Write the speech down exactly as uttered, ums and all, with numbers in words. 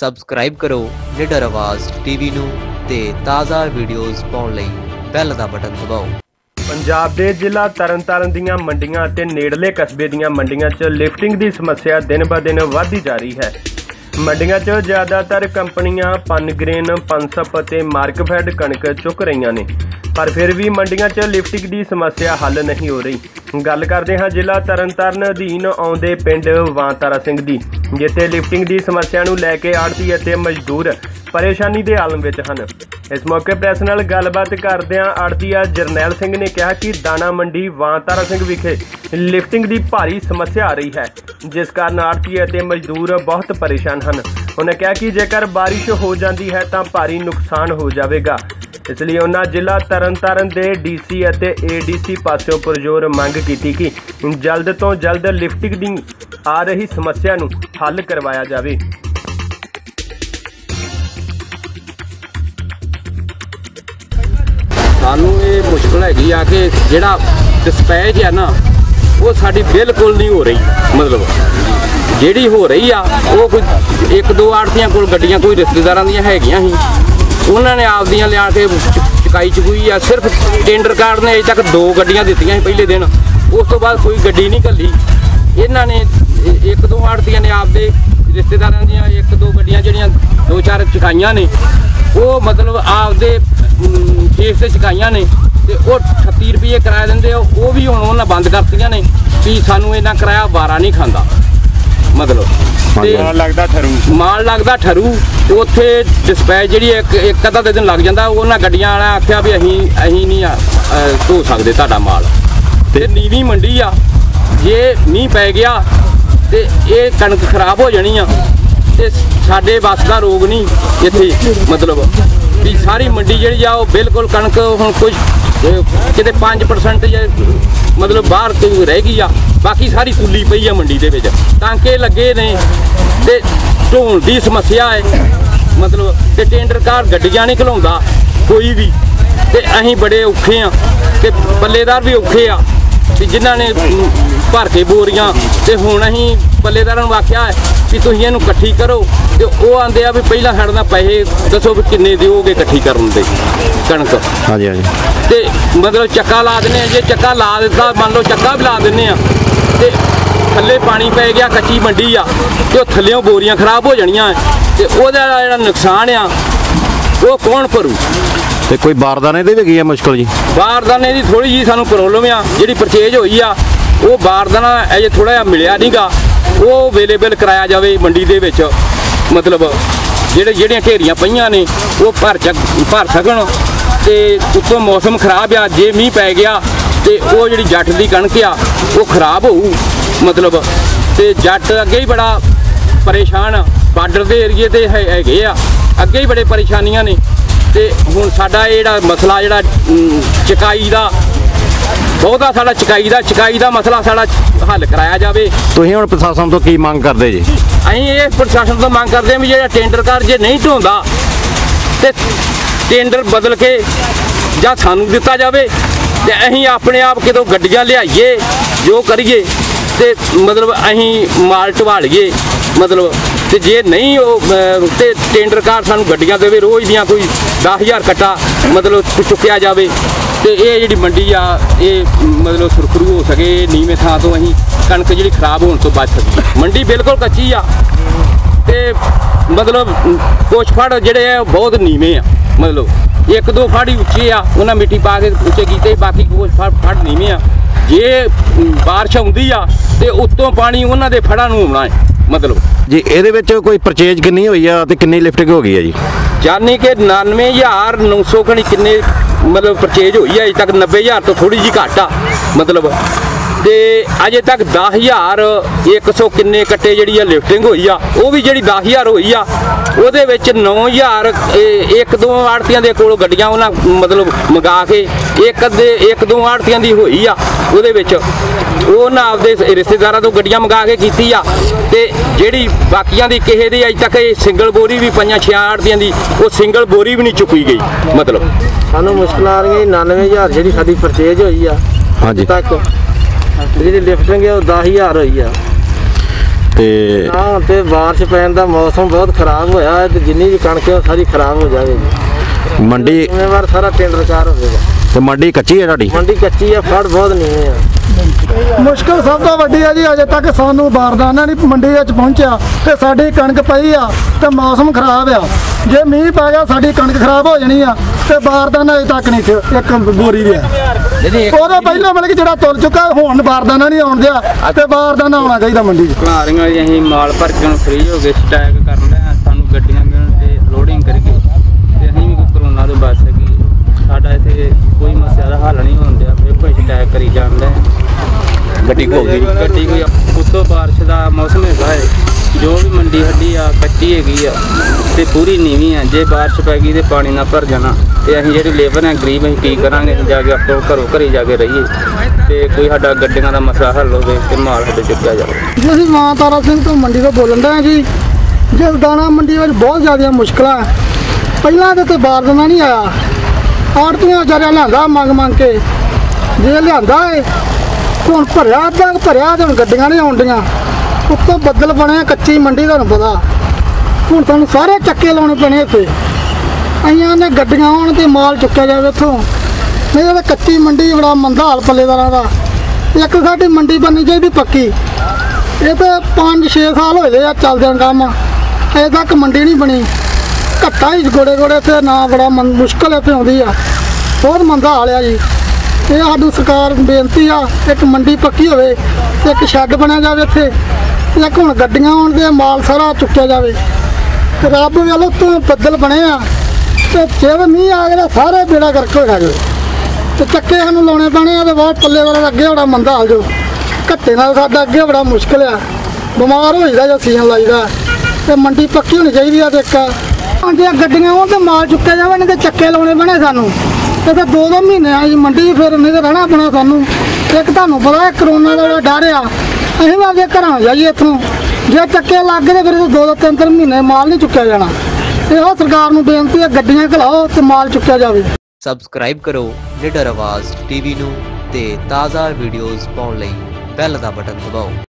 Subscribe करो निडर आवाज़ टीवी नूं ते ताज़ा वीडियोज़ पाउण लई बैल दा बटन दबाओ। पंजाब दे जिला तरन ताਰਨ ਦੀਆਂ ਮੰਡੀਆਂ ਅਤੇ ਨੇੜਲੇ ਕਸਬੇ ਦੀਆਂ ਮੰਡੀਆਂ 'ਚ ਲਿਫਟਿੰਗ ਦੀ ਸਮੱਸਿਆ ਦਿਨ ਬ ਦਿਨ ਵਧਦੀ ਜਾ ਰਹੀ ਹੈ। ਮੰਡੀਆਂ 'ਚ ਜ਼ਿਆਦਾਤਰ ਕੰਪਨੀਆਂ ਪਨਗ੍ਰੇਨ ਪਨਸਪ ਅਤੇ ਮਾਰਕਫੈਡ ਕਣਕ ਚੁੱਕ ਰਹੀਆਂ ਨੇ, ਪਰ ਫਿਰ ਵੀ ਮੰਡੀਆਂ 'ਚ ਲਿਫਟਿੰਗ ਦੀ ਸਮੱਸਿਆ ਹੱਲ नहीं हो रही। ਗੱਲ ਕਰਦੇ ਹਾਂ ਜ਼ਿਲ੍ਹਾ ਤਰਨ ਤਾਰਨ ਅਧੀਨ ਆਉਂਦੇ ਪਿੰਡ ਵਾਂ ਤਾਰਾ ਸਿੰਘ ਦੀ, ਜਿੱਥੇ ਲਿਫਟਿੰਗ ਦੀ ਸਮੱਸਿਆ ਨੂੰ ਲੈ ਕੇ ਆੜ੍ਹਤੀ ਅਤੇ ਮਜ਼ਦੂਰ परेशानी के आलम विच हन। इस मौके प्रेस नाल गलबात करदिआं आड़तीआ जरनैल सिंह ने कहा कि दाणा मंडी वां तारा सिंह विखे लिफ्टिंग की भारी समस्या आ रही है, जिस कारण आड़ती ਅਤੇ मजदूर बहुत परेशान हैं। उन्हें कहा कि जेकर बारिश हो जाती है तो भारी नुकसान हो जाएगा, इसलिए उन्होंने जिला तरन ताਰਨ के डी सी ਅਤੇ ए डी सी पासों पुरजोर मंग की कि जल्द तो जल्द लिफ्टिंग की आ रही समस्या नूं हल करवाया जाए। सानू ये मुश्किल हैगी आ कि जिहड़ा डिस्पैच है ना वो साडी बिल्कुल नहीं हो रही, मतलब जिहड़ी हो रही आ वो कोई एक दो आड़तियां कोल गड्डियां कोई रिश्तेदारां दियां हैगियां ही, उन्होंने आपदियां लिया के चुकाई चुकूई आ। सिर्फ टेंडर कार्ड ने अजे तक दो गड्डियां दित्तियां ही पहले दिन, उस तो बाद कोई गड्डी नहीं घल्ली। इन्हां ने एक दो आड़तियां ने आपदे रिश्तेदारां दियां एक दो गड्डियां जिहड़ियां दो चार चुकाइयां ने, वो मतलब आपदे केस से चुकाइयां ने ते वो अठत्ती रुपये किराया देंदे, वो भी हुण उन्हां बंद करतियां ने भी सानू इन्ना किराया वारा नहीं खांदा। मतलब माल लगदा ठरू माल लगदा ठरू ते उत्थे डिस्पैच जिहड़ी एक एक अद्धा दिन लग जांदा। उन्हां गड्डियां वाला आख्या भी अहीं अहीं नहीं धो सकदे तुहाडा माल, ते नीवीं मंडी आ, जे मींह पै गया ते ये कणक खराब हो जानी आ ते साडे बस दा रोग नहीं इत्थे। मतलब भी सारी मंडी जी आ बिल्कुल कणक हुण कुछ किते पाँच परसेंट मतलब बाहर रह गई आ, बाकी सारी तुली पई आ मंडी दे विच। टांके लगे ने ते ढोण दी समस्या है, मतलब ते टेंडर कार गड्डियां नहीं खलाउंदा कोई भी, ते अहीं बड़े औखे आ ते पल्लेदार भी औखे आ ते जिन्हां ने भर के बोरियां ते हुण अहीं पल्लेदारां नूं आख्या है कि तुसीं इहनूं इकट्ठी करो, ते वो आंदे आ भी पहलां साडे नाल पैसे दसो भी किन्ने दिओगे इकट्ठी करन दे कणक। हाँ जी हाँ जी, ते मतलब चक्का ला दिन्ने, जे चक्का ला दित्ता मान लो चक्का भी ला दिन्ने आ ते थल्ले पानी पै गया, कच्ची मंडी आ ते ओह थल्लेओं बोरियां खराब हो जाणियां ते ओहदा जेहड़ा नुकसान आ वो कौन भरू? ते कोई बारदाने दी भी गई है मुश्किल जी? बारदाने दी थोड़ी जी सानू प्रॉब्लम आ, जिहड़ी परचेज होई आ वो बारदाना अजे थोड़ा जिहा मिलिया नहीं गा, वो अवेलेबल कराया जाए मंडी दे विच। मतलब जेहड़े जेहड़ियां ढेरियां पईयां ने वो भर च भर सकण, ते उत्तों मौसम खराब आ, जे मींह पै गया ते वो जिहड़ी जट दी कणक आ वो खराब होऊ। मतलब ते जट अगे ही बड़ा परेशान, बार्डर दे एरिए ते हैगे आ, अगे ही बड़े परेशानियां ने। ते हुण साडा जिहड़ा मसला जिहड़ा चकाई दा बहुता साडा चकाई दा चकाई दा मसला साडा हल कराया जाए। तुसीं हुण प्रशासन तो की मंग करदे जी? असीं ये प्रशासन तो मंग करदे भी जिहड़ा टेंडर कार जे नहीं ढोंदा ते टेंडर बदल के जां सानू दित्ता जाए, ते असीं अपने आप कितों गड्डियां लियाइए जो करिए ते मतलब असीं माल ढवालिए। मतलब ते जे नहीं ते टेंडर कार सानू गड्डियां देवे रोज़ दियां कोई दस हज़ार कट्टा मतलब चुक्या जाए, ते ये जिहड़ी मंडी आ ये मतलब सुरखरू हो सके, नीवें थां तो असीं कणक जिहड़ी खराब होने तो बच सकी। मंडी बिल्कुल कच्ची आ ते मतलब कुछ फड़ जिहड़े आ बहुत नीवें आ, मतलब एक दो फड़ ही उच्चे आ, उन्हां मिट्टी पा के उच्चे कीते, बाकी कुछ फड़ फड़ नीवें आ। जे बारिश आउंदी आ ते उत्तों पानी उन्हां दे फड़ां नूं आउणा है। मतलब जी ਇਹਦੇ ਵਿੱਚ कोई परचेज किन्नी होई आ ते किन्नी लिफ्टिंग हो गई है जी? जानी कि नानवे हज़ार नौ सौ खनी किन्ने मतलब परचेज हुई है, अजे तक नब्बे हज़ार तो थोड़ी जी घट आ। मतलब ते अजे तक दस हज़ार एक सौ किन्ने कट्टे जिहड़ी आ लिफ्टिंग हुई आ, वो भी जिहड़ी दस हज़ार हुई आ ਉਹਦੇ ਵਿੱਚ नौ हज़ार एक दो आड़तियां दे कोल गड्डियां उन्हां मतलब मंगा के एक अद्धे एक दो आड़तियां दी होई आ, ਉਹਦੇ ਵਿੱਚ ਉਹਨਾਂ ਆਪਦੇ ਰਿਸ਼ਤੇਦਾਰਾਂ ਤੋਂ ਗੱਡੀਆਂ ਮੰਗਾ ਕੇ ਕੀਤੀ ਆ, ਤੇ ਜਿਹੜੀ ਬਾਕੀਆਂ ਦੀ ਕਿਸੇ ਦੀ ਅਜੇ ਤੱਕ ਸਿੰਗਲ ਬੋਰੀ ਵੀ ਪੰਜਾਂ ਛੇ ਆੜਤੀਆਂ ਦੀ ਉਹ ਸਿੰਗਲ ਬੋਰੀ ਵੀ ਨਹੀਂ ਚੁੱਕੀ ਗਈ। मतलब ਸਾਨੂੰ ਮੁਸ਼ਕਲ ਆ ਰਹੀ नानवे हज़ार ਜਿਹੜੀ ਸਾਡੀ ਪਰਚੇਜ ਹੋਈ ਆ ਹਾਂਜੀ ਤੱਕ, ਜਿਹੜੀ ਲਿਫਟਿੰਗ ਹੈ ਉਹ दस हज़ार ਹੋਈ ਆ। ਤੇ ਨਾ ਹੁਣ ਤੇ ਬਾਰਿਸ਼ ਪੈਣ ਦਾ ਮੌਸਮ ਬਹੁਤ ਖਰਾਬ ਹੋਇਆ ਹੈ ਤੇ ਜਿੰਨੀ ਵੀ ਕਣਕ ਹੈ ਉਹ ਸਾਰੀ ਖਰਾਬ ਹੋ ਜਾਵੇਗੀ। ਮੰਡੀ ਜ਼ਿੰਮੇਵਾਰ ਸਾਰਾ ਕੇਂਦਰ ਸਰਕਾਰ ਹੋਵੇਗਾ। ਤੇ ਮੰਡੀ ਕੱਚੀ ਹੈ ਤੁਹਾਡੀ? ਮੰਡੀ ਕੱਚੀ ਹੈ, ਫੜ ਬਹੁਤ ਨੀਵੇਂ ਆ। ਮੁਸ਼ਕਲ ਸਭ ਤੋਂ ਵੱਡੀ ਹੈ ਜੀ, ਅਜੇ ਤੱਕ ਸਾਨੂੰ ਬਾਰਦਾਨਾ ਨਹੀਂ ਮੰਡੀ ਵਿੱਚ ਪਹੁੰਚਿਆ ਤੇ ਸਾਡੀ ਕਣਕ ਪਈ ਆ ਤੇ ਮੌਸਮ ਖਰਾਬ ਆ। ਜੇ ਮੀਂਹ ਪੈ ਗਿਆ ਸਾਡੀ ਕਣਕ ਖਰਾਬ ਹੋ ਜਾਣੀ ਆ ਤੇ ਬਾਰਦਾਨਾ ਅਜੇ ਤੱਕ ਨਹੀਂ ਇੱਥੇ ਇੱਕ ਬੋਰੀ ਵੀ ਆ। ਉਹਦਾ ਪਹਿਲਾਂ ਮਤਲਬ ਕਿ ਜਿਹੜਾ ਤੁਰ ਚੁੱਕਾ ਹੁਣ ਬਾਰਦਾਨਾ ਨਹੀਂ ਆਉਣ ਦਿਆ ਤੇ ਬਾਰਦਾਨਾ ਆਉਣਾ ਚਾਹੀਦਾ ਮੰਡੀ 'ਚ। ਘਲਾਰੀਆਂ ਜੀ ਅਸੀਂ ਮਾਲ ਭਰ ਕੇ ਹੁਣ ਫ੍ਰੀ ਹੋ ਗਏ, ਸਟੈਕ ਕਰਨ ਦੇ ਸਾਨੂੰ ਗੱਡੀਆਂ ਮਿਲਣ ਤੇ ਲੋਡਿੰਗ ਕਰਕੇ ਤੇ ਅਸੀਂ ਵੀ ਕਰੋਨਾ ਤੋਂ ਬਚ ਸਕੀ। ਸਾਡਾ ਇੱਥੇ ਕੋਈ ਮਸਲਾ ਦਾ ਹੱਲ ਨਹੀਂ ਹੋਣ ਦਿਆ, ਫਿਰ ਕੋਈ ਸਟੈਕ ਕਰੀ ਜਾਂਦੇ ਗੱਡੀ ਹੋ ਗਈ ਗੱਡੀ ਕੋਈ ਉੱਤੋਂ ਬਾਰਿਸ਼ ਦਾ ਮੌਸਮ ਹੈਗਾ ਹੈ, ਜੋ ਵੀ ਮੰਡੀ ਸਾਡੀ ਆ ਕੱਚੀ ਹੈਗੀ ਆ ਤੇ ਪੂਰੀ ਨੀਵੀਂ ਆ। ਜੇ ਬਾਰਿਸ਼ ਪੈ ਗਈ ਤੇ ਪਾਣੀ ਨਾਲ ਭਰ ਜਾਣਾ ਤੇ ਅਸੀਂ ਜਿਹੜੀ ਲੇਬਰ ਹੈ ਗਰੀਬ, ਅਸੀਂ ਕੀ ਕਰਾਂਗੇ? ਜਾ ਕੇ ਆਪੋ ਘਰੋਂ ਘਰੇ ਜਾ ਕੇ ਰਹੀਏ ਤੇ ਕੋਈ ਸਾਡਾ ਗੱਡੀਆਂ ਦਾ ਮਸਲਾ ਹੱਲ ਹੋਵੇ ਤੇ ਮਾਲ ਸਾਡੇ ਚੁੱਕਿਆ ਜਾਵੇ। ਜੀ ਅਸੀਂ ਮਾਂ ਤਾਰਾ ਸਿੰਘ ਤੋਂ ਮੰਡੀ ਤੋਂ ਬੋਲਣ ਦੇ ਜੀ। ਜਿਸ ਦਾਣਾ ਮੰਡੀ ਵਿੱਚ ਬਹੁਤ ਜ਼ਿਆਦਾ ਮੁਸ਼ਕਲਾਂ ਪਹਿਲਾਂ ਤੇ ਬਾਰਦਾਨਾ ਨਹੀਂ ਆਇਆ, ਆੜਤੀਆਂ ਵਿਚਾਰਿਆਂ ਲਿਆਂਦਾ ਮੰਗ ਮੰਗ ਕੇ, ਜੇ ਲਿਆਂਦਾ ਏ ਹੁਣ ਭਰਿਆ ਅੱਧਾ ਭਰਿਆ ਤੇ ਹੁਣ ਗੱਡੀਆਂ ਨਹੀਂ ਆਉਂਦੀਆਂ। ਉੱਤੋਂ ਬੱਦਲ ਬਣੇ ਕੱਚੀ ਮੰਡੀ, ਤੁਹਾਨੂੰ ਪਤਾ ਹੁਣ ਸਾਨੂੰ ਸਾਰੇ ਚੱਕੇ ਲਾਉਣੇ ਪੈਣੇ ਇੱਥੇ। ਆਈਆਂ ਨੇ ਗੱਡੀਆਂ ਆਉਣ ਤੇ ਮਾਲ ਚੁੱਕਿਆ ਜਾਵੇ ਇੱਥੋਂ, ਨਹੀਂ ਤਾਂ ਕੱਚੀ ਮੰਡੀ ਬੜਾ ਮੰਦਾ ਹਾਲ ਪੱਲੇਦਾਰਾਂ ਦਾ। ਇੱਕ ਸਾਡੀ ਮੰਡੀ ਬਣਨੀ ਚਾਹੀਦੀ ਪੱਕੀ, ਇਹ ਤਾਂ ਪੰਜ ਛੇ ਸਾਲ ਹੋਏ ਆ ਚੱਲਦਿਆਂ ਕੰਮ, ਅਜੇ ਤੱਕ ਮੰਡੀ ਨਹੀਂ ਬਣੀ। ਘੱਟਾ ਹੀ ਗੋੜੇ ਗੋੜੇ ਤੇ ਨਾ, ਬੜਾ ਮੰ ਮੁਸ਼ਕਲ ਇੱਥੇ ਆਉਂਦੀ ਆ, ਬਹੁਤ ਮੰਦਾ ਹਾਲ ਆ ਜੀ। ਇਹ ਸਾਡੀ ਸਰਕਾਰ ਬੇਨਤੀ ਆ ਇੱਕ ਮੰਡੀ ਪੱਕੀ ਹੋਵੇ, ਇੱਕ ਸ਼ੈੱਡ ਬਣਿਆ ਜਾਵੇ ਇੱਥੇ, ਇੱਕ ਹੁਣ ਗੱਡੀਆਂ ਆਉਣ ਦੇ ਮਾਲ ਸਾਰਾ ਚੁੱਕਿਆ ਜਾਵੇ। ਤੇ ਰੱਬ ਵੱਲੋਂ ਤੋਂ ਬੱਦਲ ਬਣੇ ਆ ਤੇ ਜੇ ਮੀਂਹ ਆ ਗਿਆ ਸਾਰੇ ਬੇੜਾ ਕਰਕੇ ਹੋ ਜਾਵੇ ਤੇ ਚੱਕੇ ਸਾਨੂੰ ਲਾਉਣੇ ਪੈਣੇ ਆ ਤੇ ਬਹੁਤ ਪੱਲੇ ਵਾਲਾ ਅੱਗੇ ਬੜਾ ਮੰਦਾ ਹਾਲ ਜੋ। ਘੱਟੇ ਨਾਲ ਸਾਡਾ ਅੱਗੇ ਬੜਾ ਮੁਸ਼ਕਲ ਆ, ਬਿਮਾਰ ਹੋ ਜਾਂਦਾ ਜਾਂ ਸੀਜ਼ਨ ਲਾਈਦਾ। ਤੇ ਮੰਡੀ ਪੱਕੀ ਹੋਣੀ ਚਾਹੀਦੀ ਆ ਤੇ ਇੱਕ ਜੇ ਗੱਡੀਆਂ ਆਉਣ ਤੇ ਮਾਲ ਚੁੱਕਿਆ ਜਾਵੇ, ਨਹੀਂ ਤੇ ਚੱਕੇ ਲਾਉਣੇ ਪੈਣੇ ਸਾਨੂੰ। ਤੇ ਫਿਰ ਦੋ ਦੋ ਮਹੀਨੇ ਆ ਜੀ ਮੰਡੀ, ਫਿਰ ਨਹੀਂ ਤਾਂ ਰਹਿਣਾ ਪੈਣਾ ਸਾਨੂੰ। ਇੱਕ ਤੁਹਾਨੂੰ ਪਤਾ ਕਰੋਨਾ ਦਾ ਡਰ ਆ, ਅਸੀਂ ਵੀ ਆਪਦੇ ਘਰਾਂ ਜਾਈਏ ਇੱਥੋਂ, ਜੇ ਚੱਕੇ ਲੱਗ ਗਏ ਫਿਰ ਦੋ ਦੋ ਤਿੰਨ ਤਿੰਨ ਮਹੀਨੇ ਮਾਲ ਨਹੀਂ ਚੁੱਕਿਆ ਜਾਣਾ। ਇਹੋ ਸਰਕਾਰ ਨੂੰ ਬੇਨਤੀ ਹੈ ਗੱਡੀਆਂ ਘਲਾਓ ਤੇ ਮਾਲ ਚੁੱਕਿਆ ਜਾਵੇ। ਸਬਸਕ੍ਰਾਈਬ ਕਰੋ ਨਿਡਰ ਆਵਾਜ਼ ਟੀਵੀ ਨੂੰ ਤੇ ਤਾਜ਼ਾ ਵੀਡੀਓਜ਼ ਪਾਉਣ ਲਈ ਬੈਲ ਦਾ ਬਟਨ ਦਬਾਓ।